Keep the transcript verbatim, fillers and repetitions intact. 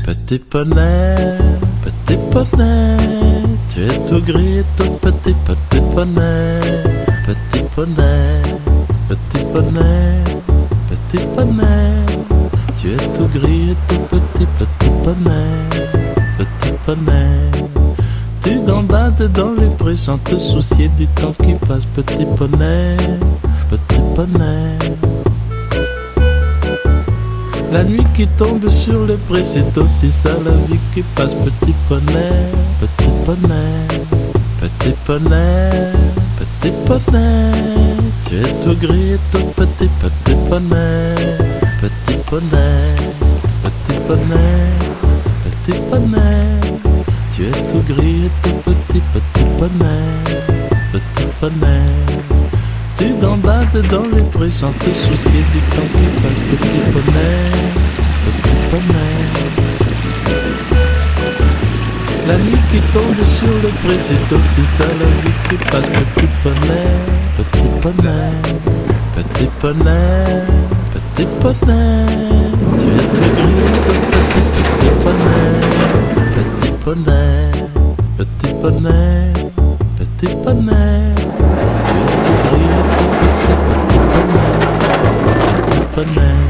Petit poney, petit poney, tu es tout gris tout petit, petit poney, petit poney, petit poney, petit poney, tu es tout gris tout petit, petit poney, petit poney. Tu gambades dans les prés sans te soucier du temps qui passe, petit poney, petit poney. La nuit qui tombe sur les prés, c'est aussi ça la vie qui passe, petit poney, petit poney, petit poney, petit poney. Tu es tout gris tout petit, petit poney, petit poney, petit poney, petit poney. Tu es tout gris tout petit, petit poney, petit poney. Tu gambades dans les prés sans te soucier du temps qui passe, petit poney, petit poney. La nuit qui tombe sur le pré, c'est aussi ça la vie qui passe, petit poney, petit poney, petit poney, petit poney. Tu es tout gris tout petit, petit poney, petit poney, petit poney, petit poney. Tu es tout gris tout petit, petit poney, petit poney.